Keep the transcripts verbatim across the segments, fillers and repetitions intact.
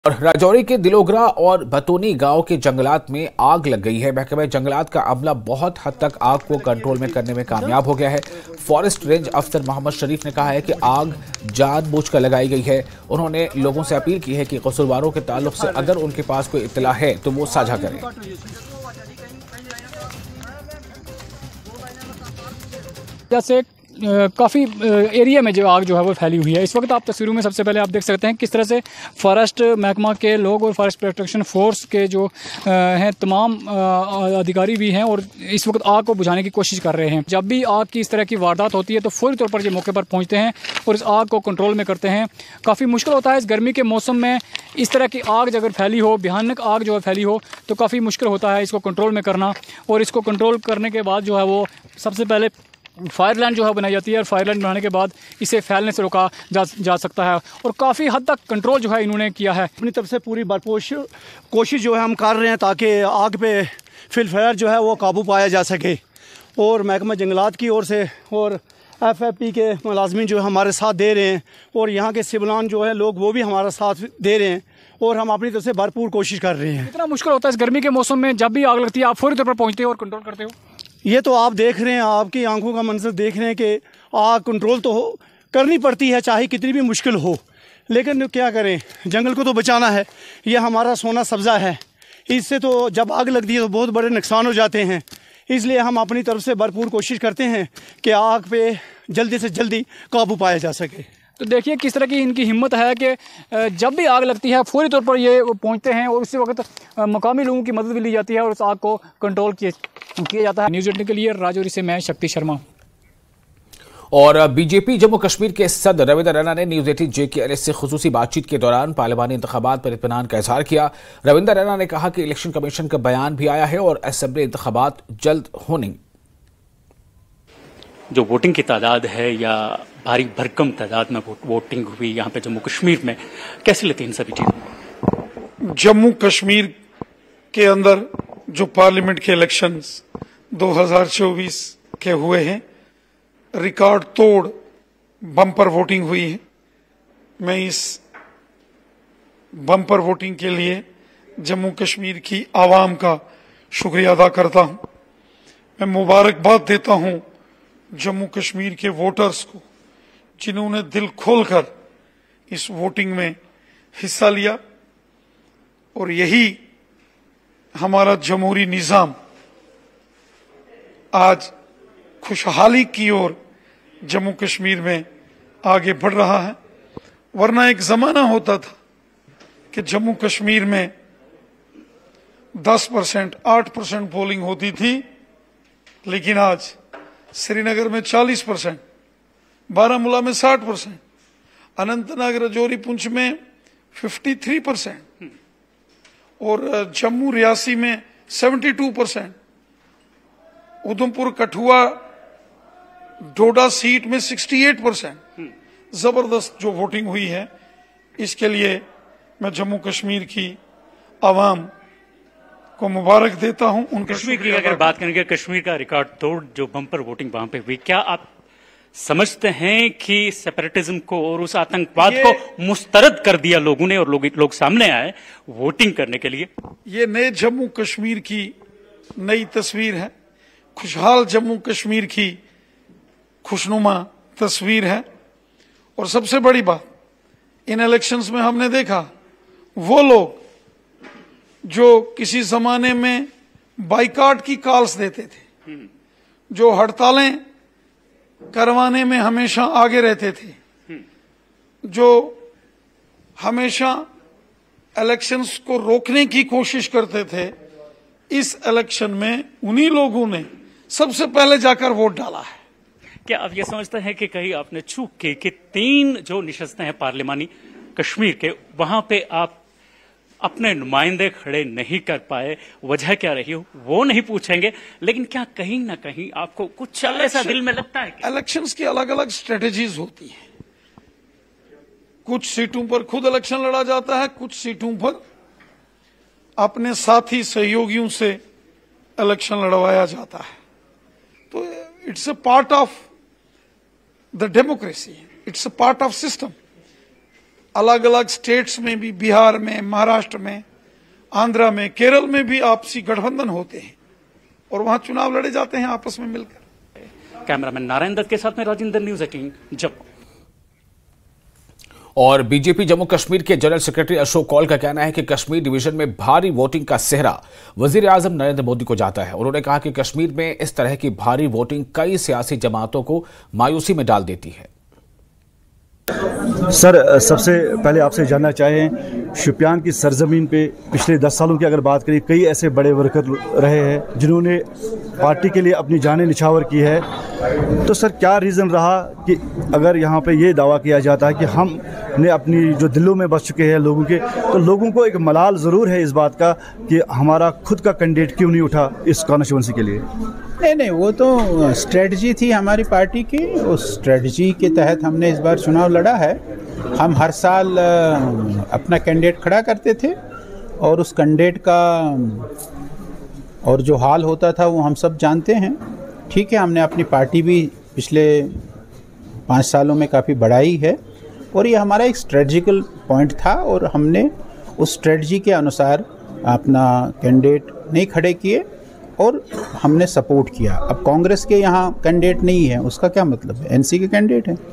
और राजौरी के दिलोगरा और बतौनी गांव के जंगलात में आग लग गई है। महकमा जंगलात का अमला बहुत हद तक आग को कंट्रोल में करने में कामयाब हो गया है। फॉरेस्ट रेंज अफसर मोहम्मद शरीफ ने कहा है कि आग जानबूझकर लगाई गई है। उन्होंने लोगों से अपील की है कि कसूरवारों के ताल्लुक से अगर उनके पास कोई इत्तला है तो वो साझा करें। जैसे काफ़ी एरिया में जो आग जो है वो फैली हुई है। इस वक्त आप तस्वीरों में सबसे पहले आप देख सकते हैं किस तरह से फॉरेस्ट महकमा के लोग और फॉरेस्ट प्रोटेक्शन फोर्स के जो हैं तमाम अधिकारी भी हैं और इस वक्त आग को बुझाने की कोशिश कर रहे हैं। जब भी आग की इस तरह की वारदात होती है तो फौरी तौर पर ये मौके पर पहुँचते हैं और इस आग को कंट्रोल में करते हैं। काफ़ी मुश्किल होता है इस गर्मी के मौसम में इस तरह की आग अगर फैली हो, भयानक आग जो है फैली हो, तो काफ़ी मुश्किल होता है इसको कंट्रोल में करना। और इसको कंट्रोल करने के बाद जो है वो सबसे पहले फायर लाइन जो है बनाई जाती है और फायर लाइन बनाने के बाद इसे फैलने से रोका जा जा सकता है और काफ़ी हद तक कंट्रोल जो है इन्होंने किया है। अपनी तरफ से पूरी भरपूर कोशिश जो है हम कर रहे हैं ताकि आग पे फिल फायर जो है वो काबू पाया जा सके। और महकमा जंगलात की ओर से और एफ एफ पी के मुलाजमीन जो है हमारे साथ दे रहे हैं और यहाँ के सिविलान जो है लोग वो भी हमारा साथ दे रहे हैं और हम अपनी तरफ से भरपूर कोशिश कर रहे हैं। कितना मुश्किल होता है इस गर्मी के मौसम में जब भी आग लगती है आप फौरी तौर पर पहुँचते हो और कंट्रोल करते हो? ये तो आप देख रहे हैं, आपकी आंखों का मंजर देख रहे हैं कि आग कंट्रोल तो हो करनी पड़ती है चाहे कितनी भी मुश्किल हो, लेकिन क्या करें, जंगल को तो बचाना है। ये हमारा सोना सब्ज़ा है, इससे तो जब आग लगती है तो बहुत बड़े नुकसान हो जाते हैं। इसलिए हम अपनी तरफ से भरपूर कोशिश करते हैं कि आग पे जल्दी से जल्दी काबू पाया जा सके। तो देखिए किस तरह की इनकी हिम्मत है कि जब भी आग लगती है फौरी तौर पर ये पहुंचते हैं और उसी वक्त मकामी लोगों की मदद भी ली जाती है और उस आग को कंट्रोल किया किया जाता है। न्यूज़ एटीन के लिए राजौरी से मैं शक्ति शर्मा। और बीजेपी जम्मू कश्मीर के सदर रविंदर रैना ने न्यूज़ एटीन जे के एल एस से खुसूसी बातचीत के दौरान पार्लिमानी इंतखाबात पर इत्मीनान का इजहार किया। रविंदर रैना ने कहा कि इलेक्शन कमीशन का बयान भी आया है और असेंबली इंतखाबात जल्द होने। जो वोटिंग की तादाद है या भारी भरकम तादाद में वोटिंग हुई यहाँ पे जम्मू कश्मीर में, कैसे लेते हैं इन सभी चीजों? जम्मू कश्मीर के अंदर जो पार्लियामेंट के इलेक्शंस दो हज़ार चौबीस के हुए हैं, रिकॉर्ड तोड़ बम्पर वोटिंग हुई है। मैं इस बम्पर वोटिंग के लिए जम्मू कश्मीर की आवाम का शुक्रिया अदा करता हूं। मैं मुबारकबाद देता हूं जम्मू कश्मीर के वोटर्स को जिन्होंने दिल खोलकर इस वोटिंग में हिस्सा लिया और यही हमारा जमहूरी निजाम आज खुशहाली की ओर जम्मू कश्मीर में आगे बढ़ रहा है। वरना एक जमाना होता था कि जम्मू कश्मीर में दस परसेंट आठ परसेंट पोलिंग होती थी, लेकिन आज श्रीनगर में चालीस परसेंट, बारामूला में साठ परसेंट, अनंतनाग राजौरी पुंछ में तिरेपन परसेंट और जम्मू रियासी में बहत्तर परसेंट, उधमपुर कठुआ डोडा सीट में अड़सठ परसेंट। जबरदस्त जो वोटिंग हुई है, इसके लिए मैं जम्मू कश्मीर की आवाम को मुबारक देता हूं। उन कश्मीर की अगर बात करेंगे, कश्मीर का रिकॉर्ड तोड़ जो बम्पर वोटिंग वहां पे हुई, क्या आप समझते हैं कि सेपरेटिज्म को और उस आतंकवाद को मुस्तरद कर दिया लोगों ने और लोग लोग सामने आए वोटिंग करने के लिए? ये नए जम्मू कश्मीर की नई तस्वीर है, खुशहाल जम्मू कश्मीर की खुशनुमा तस्वीर है। और सबसे बड़ी बात, इन इलेक्शंस में हमने देखा वो लोग जो किसी जमाने में बाइकाट की कॉल्स देते थे, जो हड़तालें करवाने में हमेशा आगे रहते थे, जो हमेशा इलेक्शंस को रोकने की कोशिश करते थे, इस इलेक्शन में उन्हीं लोगों ने सबसे पहले जाकर वोट डाला है। क्या आप ये समझते हैं कि कहीं आपने चूक की कि तीन जो निशस्तें हैं पार्लिमानी कश्मीर के, वहां पे आप अपने नुमाइंदे खड़े नहीं कर पाए, वजह क्या रही हो वो नहीं पूछेंगे, लेकिन क्या कहीं ना कहीं आपको कुछ ऐसा दिल में लगता है? इलेक्शंस की अलग अलग स्ट्रेटेजीज होती है। कुछ सीटों पर खुद इलेक्शन लड़ा जाता है, कुछ सीटों पर अपने साथी सहयोगियों से इलेक्शन लड़वाया जाता है। तो it's a part of the democracy, it's a part of system. अलग अलग स्टेट्स में भी, बिहार में, महाराष्ट्र में, आंध्रा में, केरल में भी आपसी गठबंधन होते हैं और वहां चुनाव लड़े जाते हैं आपस में मिलकर। कैमरामैन नारायण दत्त के साथ में राजेंद्र, न्यूज़ एटीन, जम्मू। और बीजेपी जम्मू कश्मीर के जनरल सेक्रेटरी अशोक कौल का कहना है कि कश्मीर डिवीजन में भारी वोटिंग का सेहरा वजीर आजम नरेंद्र मोदी को जाता है। उन्होंने कहा कि कश्मीर में इस तरह की भारी वोटिंग कई सियासी जमातों को मायूसी में डाल देती है। सर, सबसे पहले आपसे जानना चाहें, शुपियान की सरजमीन पे पिछले दस सालों की अगर बात करें, कई ऐसे बड़े वर्कर रहे हैं जिन्होंने पार्टी के लिए अपनी जानें निछावर की है। तो सर, क्या रीज़न रहा कि अगर यहाँ पे ये दावा किया जाता है कि हमने अपनी जो दिलों में बस चुके हैं लोगों के, तो लोगों को एक मलाल ज़रूर है इस बात का कि हमारा खुद का कैंडिडेट क्यों नहीं उठा इस कॉन्स्टिट्यूंसी के लिए? नहीं नहीं, वो तो स्ट्रेटजी थी हमारी पार्टी की। उस स्ट्रेटजी के तहत हमने इस बार चुनाव लड़ा है। हम हर साल अपना कैंडिडेट खड़ा करते थे और उस कैंडिडेट का और जो हाल होता था वो हम सब जानते हैं। ठीक है, हमने अपनी पार्टी भी पिछले पाँच सालों में काफ़ी बढ़ाई है और ये हमारा एक स्ट्रेटजिकल पॉइंट था और हमने उस स्ट्रेटजी के अनुसार अपना कैंडिडेट नहीं खड़े किए और हमने सपोर्ट किया। अब कांग्रेस के यहाँ कैंडिडेट नहीं है, उसका क्या मतलब है? एनसी के कैंडिडेट हैं,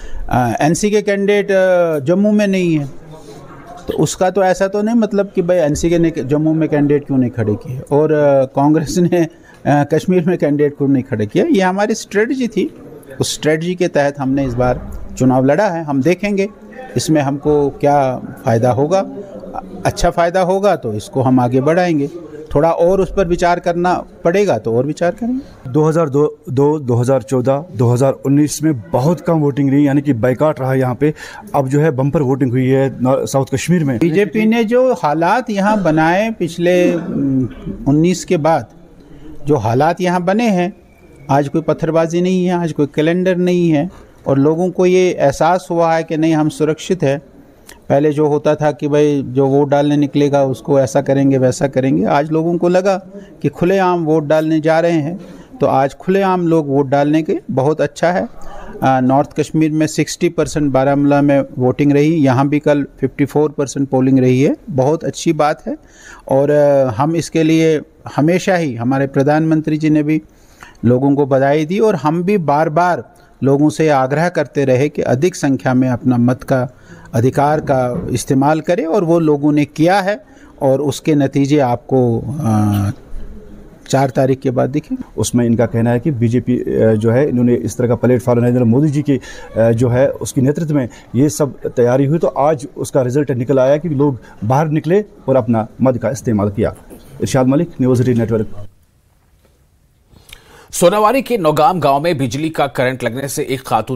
एनसी के कैंडिडेट जम्मू में नहीं है, तो उसका तो ऐसा तो नहीं मतलब कि भाई एनसी के ने जम्मू में कैंडिडेट क्यों नहीं खड़े किए और कांग्रेस ने आ, कश्मीर में कैंडिडेट क्यों नहीं खड़े किया। ये हमारी स्ट्रेटजी थी। उस स्ट्रेटजी के तहत हमने इस बार चुनाव लड़ा है। हम देखेंगे इसमें हमको क्या फ़ायदा होगा। अच्छा फ़ायदा होगा तो इसको हम आगे बढ़ाएंगे, थोड़ा और उस पर विचार करना पड़ेगा तो और विचार करेंगे। दो हज़ार दो, दो हज़ार चौदह, दो हज़ार उन्नीस में बहुत कम वोटिंग रही, यानी कि बाइकाट रहा यहाँ पे। अब जो है बम्पर वोटिंग हुई है साउथ कश्मीर में। बीजेपी ने जो हालात यहाँ बनाए पिछले उन्नीस के बाद, जो हालात यहाँ बने हैं, आज कोई पत्थरबाजी नहीं है, आज कोई कैलेंडर नहीं है और लोगों को ये एहसास हुआ है कि नहीं हम सुरक्षित है। पहले जो होता था कि भाई जो वोट डालने निकलेगा उसको ऐसा करेंगे वैसा करेंगे, आज लोगों को लगा कि खुलेआम वोट डालने जा रहे हैं, तो आज खुलेआम लोग वोट डालने के बहुत अच्छा है। आ, नॉर्थ कश्मीर में साठ परसेंट, बारामूला में वोटिंग रही, यहाँ भी कल चौवन परसेंट पोलिंग रही है, बहुत अच्छी बात है। और आ, हम इसके लिए हमेशा ही, हमारे प्रधानमंत्री जी ने भी लोगों को बधाई दी और हम भी बार बार लोगों से आग्रह करते रहे कि अधिक संख्या में अपना मत का अधिकार का इस्तेमाल करें और वो लोगों ने किया है और उसके नतीजे आपको आ, चार तारीख के बाद दिखे। उसमें इनका कहना है कि बीजेपी जो है, इन्होंने इस तरह का प्लेटफॉर्म नरेंद्र मोदी जी की जो है उसकी नेतृत्व में ये सब तैयारी हुई, तो आज उसका रिजल्ट निकल आया कि लोग बाहर निकले और अपना मत का इस्तेमाल किया। Irshad Malik, news eighteen network. Sonawari के नौगाम गांव में बिजली का करंट लगने से एक खातून